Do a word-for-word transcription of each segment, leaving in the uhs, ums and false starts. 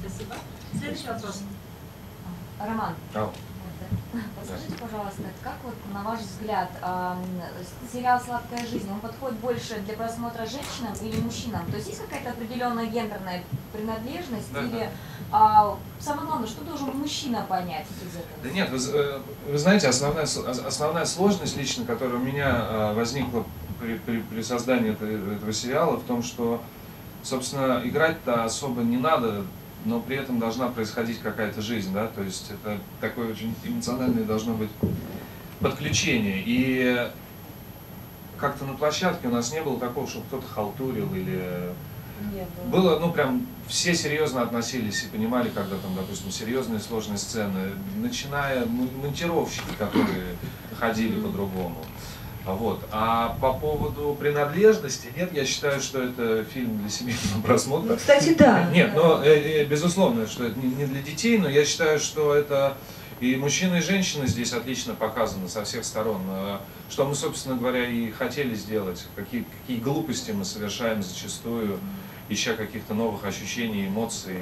Спасибо. Следующий вопрос. Роман, Oh. подскажите, пожалуйста, как вот, на ваш взгляд, сериал «Сладкая жизнь», он подходит больше для просмотра женщинам или мужчинам? То есть есть какая-то определенная гендерная принадлежность? Да, или да. а, самое главное, что должен мужчина понять из этого? Да нет, вы, вы знаете, основная, основная сложность лично, которая у меня возникла при, при, при создании этого, этого сериала, в том, что, собственно, играть-то особо не надо, но при этом должна происходить какая-то жизнь, да, то есть это такое очень эмоциональное должно быть подключение. И как-то на площадке у нас не было такого, чтобы кто-то халтурил или... Нет, было, ну прям, все серьезно относились и понимали, когда там, допустим, серьезные сложные сцены, начиная монтировщики, которые ходили по-другому. Вот. А по поводу принадлежности, нет, я считаю, что это фильм для семейного просмотра. Ну, кстати, да. Нет, но э, безусловно, что это не для детей, но я считаю, что это и мужчины, и женщины здесь отлично показаны со всех сторон. Что мы, собственно говоря, и хотели сделать, какие, какие глупости мы совершаем зачастую, ища каких-то новых ощущений, эмоций.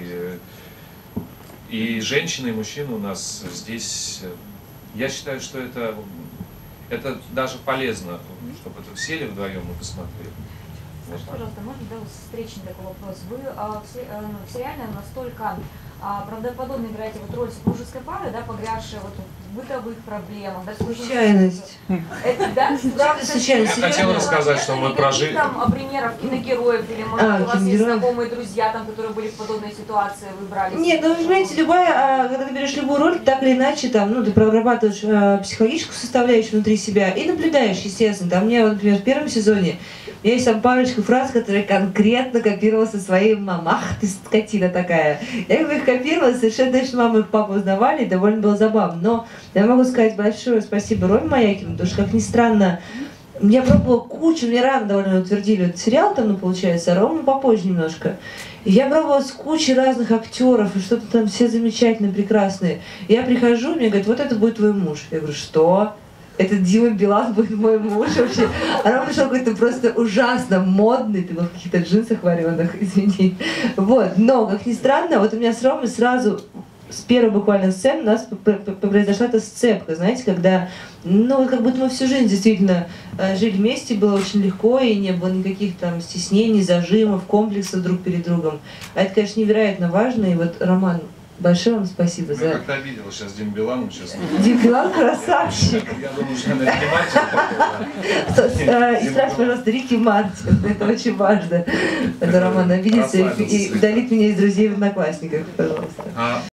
И женщины, и мужчины у нас здесь, я считаю, что это... Это даже полезно, чтобы это сели вдвоем и посмотрели. Скажите, пожалуйста, может быть, да, встречный такой вопрос. Вы а, в, в сериале настолько а, правдоподобно играете вот роль супружеской пары, да, погрязшей вот в бытовых проблемах. Да, Случайность. Это, да? Правда, случайность. Я хотела рассказать, что мы прожили... Там примеров киногероев, или, может, А, у вас есть знакомые друзья, там, которые были в подобной ситуации, выбрали? Нет, ну, вы знаете, любая, когда ты берешь любую роль, так или иначе, там, ну, ты прорабатываешь э, психологическую составляющую внутри себя и наблюдаешь, естественно. Там, мне, вот, например, в первом сезоне у меня есть там парочку фраз, которые конкретно копировала со своей мамой. Ах, ты скотина такая. Я как бы их копировала, совершенно точно мама и папа узнавали, и довольно было забавно. Но я могу сказать большое спасибо Роме Маякину, потому что, как ни странно, я пробовала кучу, мне рано довольно утвердили этот сериал, там, ну, получается, а Рома попозже немножко. И я пробовала с кучей разных актеров, и что-то там все замечательные, прекрасные. И я прихожу, мне говорят, вот это будет твой муж. Я говорю, что? Этот Дима Билан будет мой муж вообще. А Рома шел какой-то просто ужасно модный, ты был в каких-то джинсах вареных, извини. Вот, но, как ни странно, вот у меня с Ромой сразу... С первой буквально сцены у нас произошла эта сцепка, знаете, когда, ну, как будто мы всю жизнь действительно жили вместе, было очень легко, и не было никаких там стеснений, зажимов, комплексов друг перед другом. А это, конечно, невероятно важно, и вот, Роман, большое вам спасибо Я за... как-то обидел сейчас Дим Биланом, честно. Дим Билан красавчик. Я думаю, что она снимается. И спрашивай, пожалуйста, Рики Мартин, это очень важно. Это Роман обидится и удалит меня из друзей в Одноклассниках, пожалуйста.